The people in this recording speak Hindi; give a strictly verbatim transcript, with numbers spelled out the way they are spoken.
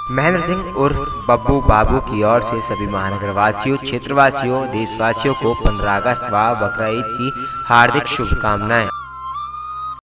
महेंद्र सिंह उर्फ बब्बू बाबू की ओर से सभी महानगरवासियों, क्षेत्रवासियों, देशवासियों को पंद्रह अगस्त व बकरा ईद की हार्दिक शुभकामनाएं।